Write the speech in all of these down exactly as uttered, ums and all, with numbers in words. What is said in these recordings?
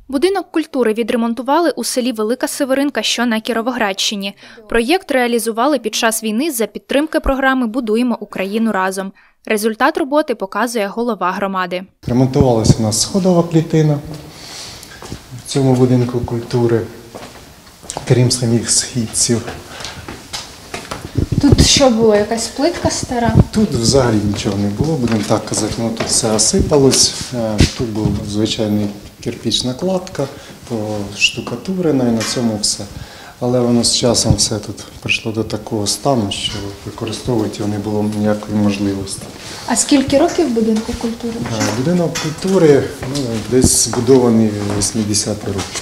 Будинок культури відремонтували у селі Велика Северинка, що на Кіровоградщині. Проєкт реалізували під час війни за підтримки програми «Будуємо Україну разом». Результат роботи показує голова громади. Ремонтувалася у нас сходова клітина в цьому будинку культури, крім самих східців. Тут що було, якась плитка стара? Тут взагалі нічого не було, будемо так казати, ну, тут все осипалось. Тут був звичайний кирпична кладка, поштукатурена і на цьому все. Але воно з часом все тут прийшло до такого стану, що використовувати його не було ніякої можливості. А скільки років будинку культури? Будинок культури ну, десь збудований в вісімдесяті роки.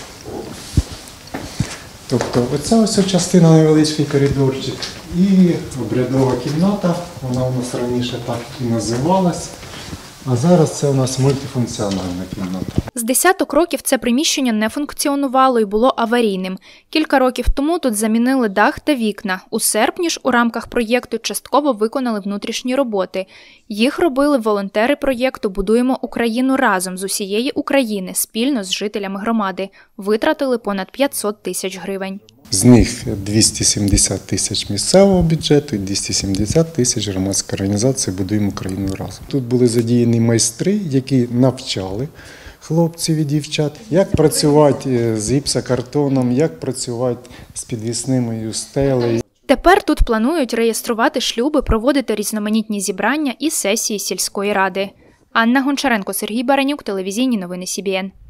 Тобто оця ось частина, невеличкий коридорчик і обрядова кімната, вона у нас раніше так і називалась, а зараз це у нас мультифункціональна кімната. З десяток років це приміщення не функціонувало і було аварійним. Кілька років тому тут замінили дах та вікна. У серпні ж у рамках проєкту частково виконали внутрішні роботи. Їх робили волонтери проєкту «Будуємо Україну разом» з усієї України спільно з жителями громади. Витратили понад п'ятсот тисяч гривень. З них двісті сімдесят тисяч місцевого бюджету і двісті сімдесят тисяч громадської організації «Будуємо Україну разом». Тут були задіяні майстри, які навчали хлопців і дівчат, як працювати з гіпсокартоном, як працювати з підвісними стелею. Тепер тут планують реєструвати шлюби, проводити різноманітні зібрання і сесії сільської ради. Анна Гончаренко, Сергій Баранюк, телевізійні новини Сі Бі Ен.